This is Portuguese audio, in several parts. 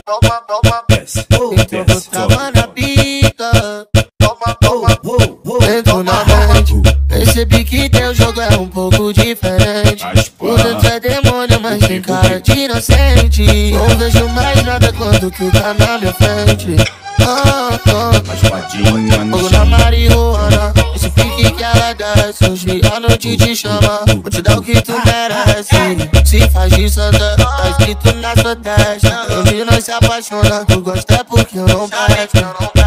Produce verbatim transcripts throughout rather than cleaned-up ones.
toma, toma, desce. Então vou travar na pica. Toma, toma, entro na mente. Percebi que teu jogo é um pouco diferente. Por dentro é demônio, mas tem cara de inocente. Não vejo mais nada quando tu tá na minha frente. Oh, oh. Fogo na marihuana, esse pique que ela desce. Hoje a noite te chama, vou te dar o que tu merece. Se faz de santa, tá escrito na sua testa. Eu vi nós se apaixona, tu gosta é porque eu não presto.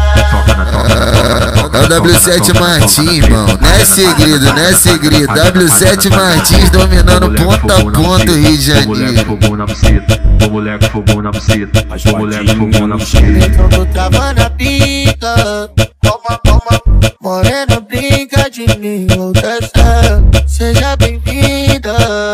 É o W sete Martins, irmão. Não é segredo, não é segredo. W sete Martins dominando ponta a ponta o Rio de Janeiro. Fogo na buceta, o moleque fogou na buceta, o moleque fogou na buceta. Então vou travar na pica. Toma, toma. Morena brinca de mim, vou descer. Seja bem-vinda.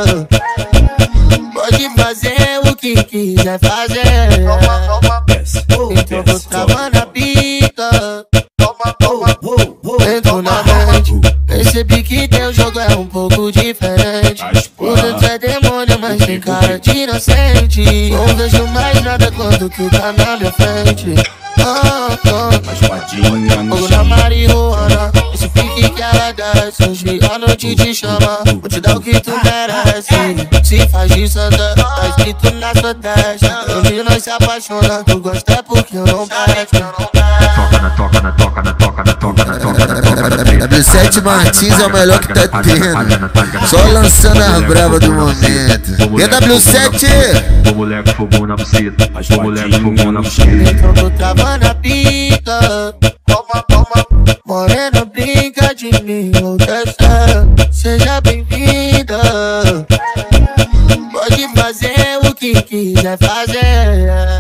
Pode fazer o que quiser fazer. Toma, toma, desce. Então vou travar na pica. Toma, toma, entro na mente. Percebi que teu jogo é um pouco diferente. Por dentro é demônio, mas tem cara de inocente. Não vejo mais nada quando tu tá na minha frente. Oh, oh. Fogo na marihuana, esse pique que ela desce. Hoje a noite te chama, vou te dar o que tu merece. Se faz de santa, tá escrito na sua testa. Eu vi nós se apaixona, tu gosta é porque eu não presto. Toca na toca na toca na toca na toca na toca na toca na toca. W sete Martins é o melhor que tá tendo. Só lançando as bravas do momento. E W sete? O moleque fogou na buceta, o moleque fogou na buceta. Então vou travar na pica. Toma, toma. Morena brinca de mim, vou descer. Seja bem-vinda. Pode fazer o que quiser fazer.